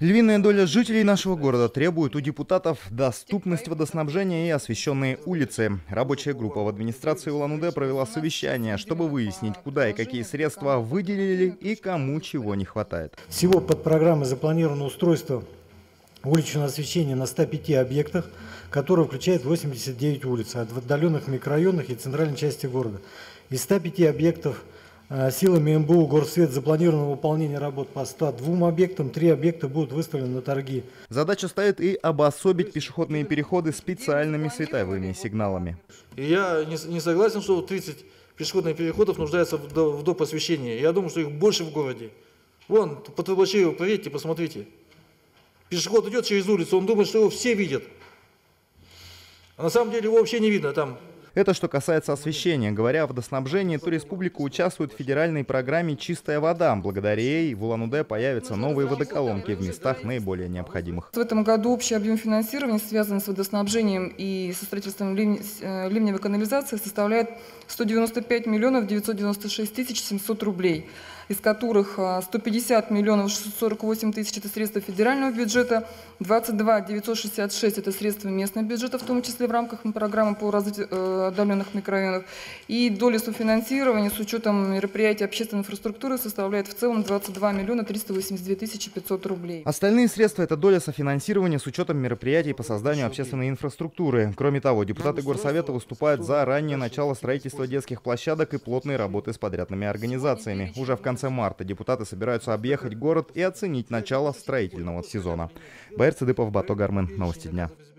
Львиная доля жителей нашего города требует у депутатов доступность водоснабжения и освещенные улицы. Рабочая группа в администрации Улан-Удэ провела совещание, чтобы выяснить, куда и какие средства выделили и кому чего не хватает. Всего под программой запланировано устройство уличного освещения на 105 объектах, которое включает 89 улиц в отдаленных микрорайонах и центральной части города. Из 105 объектов силами МБУ «Горсвет» запланировано выполнение работ по 102 объектам, 3 объекта будут выставлены на торги. Задача стоит и обособить пешеходные переходы специальными световыми сигналами. И я не согласен, что 30 пешеходных переходов нуждаются в доп. Освещении. Я думаю, что их больше в городе. Вон, по Трубачеву проедьте, посмотрите. Пешеход идет через улицу, он думает, что его все видят. А на самом деле его вообще не видно там. Это что касается освещения. Говоря о водоснабжении, то республика участвует в федеральной программе «Чистая вода». Благодаря ей в Улан-Удэ появятся новые водоколонки в местах наиболее необходимых. В этом году общий объем финансирования, связанный с водоснабжением и со строительством ливневой канализации, составляет 195 миллионов 996 тысяч 700 рублей, из которых 150 миллионов 648 тысяч – это средства федерального бюджета, 22 966 – это средства местного бюджета, в том числе в рамках программы по развитию отдаленных микрорайонов. И доля софинансирования с учетом мероприятий общественной инфраструктуры составляет в целом 22 миллиона 382 тысячи 500 рублей. Остальные средства – это доля софинансирования с учетом мероприятий по созданию общественной инфраструктуры. Кроме того, депутаты Горсовета выступают за раннее начало строительства детских площадок и плотной работы с подрядными организациями. Уже в конце марта депутаты собираются объехать город и оценить начало строительного сезона. Баир Цыдыпов, Бато Гармен. Новости дня.